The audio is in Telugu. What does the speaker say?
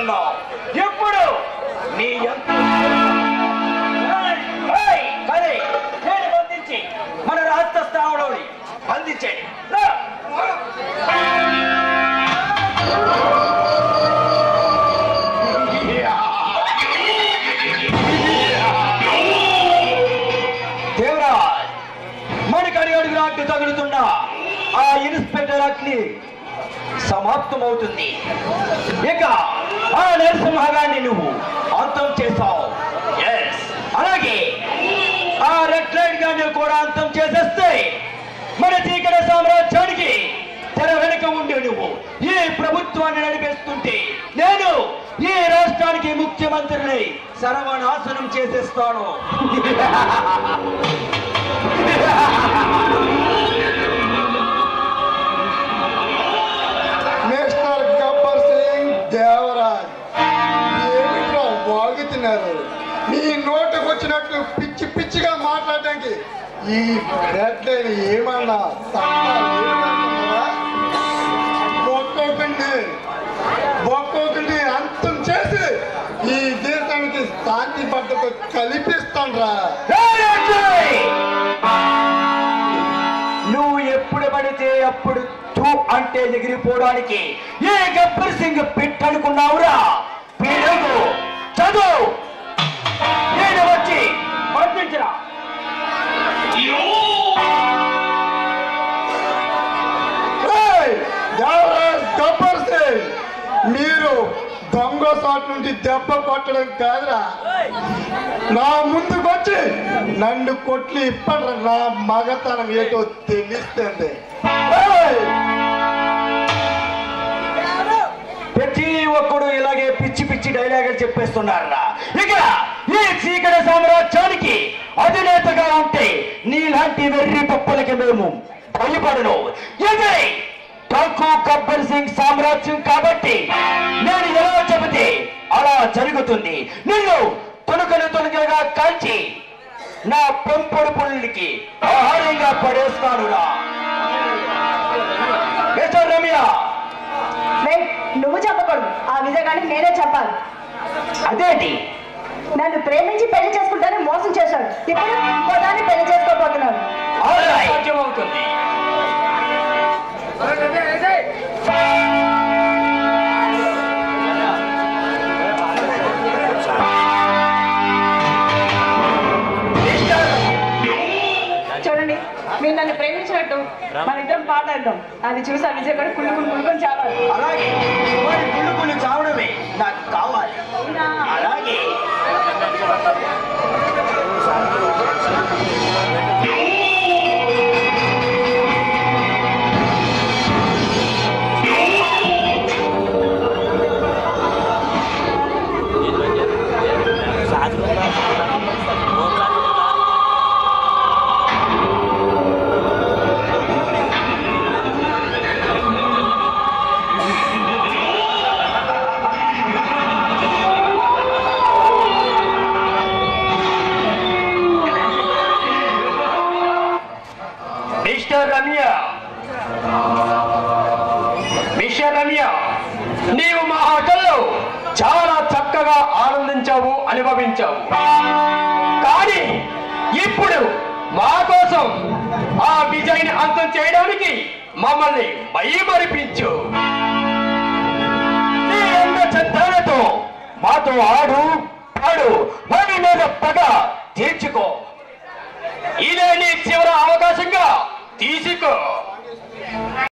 చేస్తున్నావు. ఎప్పుడు నీ కానీ నేను బంధించి మన రాష్ట్ర స్థానంలోని బంధించండి. దేవరాజ్, మనకి అడుగు అడ్డు తగులుతున్న ఆ ఇన్స్పెక్టర్ అగ్ని సమాప్తమవుతుంది. ఇక ఆ నరసింహగాన్ని నువ్వు అంతం చేస్తావు. అలాగే ఆ రెడ్ లైట్ గాన్ని కూడా అంతం చేసేస్తే మన చీకటి సామ్రాజ్యానికి తెర వెనుక ఉండి నువ్వు ఈ ప్రభుత్వాన్ని నడిపిస్తుంటే నేను ఈ రాష్ట్రానికి ముఖ్యమంత్రిని సర్వనాశనం చేసేస్తాను. మిస్టర్ గబ్బర్ సింగ్ దేవరాజ్, ఏమిటో వాగుతున్నారు? మీ నోటుకు వచ్చినట్లు పిచ్చి పిచ్చిగా మాట్లాడడానికి ఈ రెడ్ లైన్ ఏమన్నా ఒక్కొక్కటి అంతం చేసి ఈ దేశానికి శాంతి భద్రత కల్పిస్తాండ్రా. నువ్వు ఎప్పుడు పడితే అప్పుడు అంటే ఎగిరిపోవడానికి ఏ గబ్బర్ సింగ్ పిట్ అనుకున్నావురా? పిడుగు చదువు నేను వచ్చి బంధించరా. గబ్బర్ సింగ్, మీరు దొంగ సాట్ నుండి దెబ్బ కొట్టడం కాదురా, నా ముందుకు వచ్చి నన్ను కొట్లు ఇప్పటి నా మగతనం ఏటో తెలుస్తుంది. ప్రతి ఒక్కడు ఇలాగే పిచ్చి పిచ్చి డైలాగులు చెప్పేస్తున్నారా? ఇక ఈ చీకటి సామ్రాజ్యానికి అధినేతగా ఉంటే నీలాంటి వెర్రి పప్పులకి మేము భయపడను. ఇది తక్కువ గబ్బర్ సింగ్ సామ్రాజ్యం కాబట్టి నేను ఎలా చెబితే అలా జరుగుతుంది. నిన్ను తొలకలుగా కాల్చి నా పెంపుడు పుల్లికి ఆహారంగా పడేస్తానురా. రమ్య, నువ్వు చెప్పకూడదు, ఆ విజయగానికి నేనే చెప్పాలి. అదేంటి? నన్ను ప్రేమించి పెళ్లి చేసుకుంటానని మోసం చేశాడు. ఇప్పుడు ఇంకో దాన్ని పెళ్లి చేసుకోబోతున్నాడు. సాధ్యమవుతుంది. చూడండి, మీరు నన్ను ప్రేమించినట్టు మన ఇద్దరం పాటాడదాం. అది చూసి ఆ విజయ్ కూడా కుళ్ళుకుని చావాలి. అలాగే కుళ్ళుకుని చావడమే నాకు కావాలి. అలాగే రమ్య, నీవు మా ఆటల్లో చాలా చక్కగా ఆనందించావు, అనుభవించావు. కానీ ఇప్పుడు మా కోసం ఆ విజయ్ని అంతం చేయడానికి మమ్మల్ని భయమరిపించు. నీ అన్న చందాలతో మాతో ఆడు పాడు, వాడి మీద పగ తీర్చుకో. ఇదే నీ చివరి అవకాశంగా తీసుకో.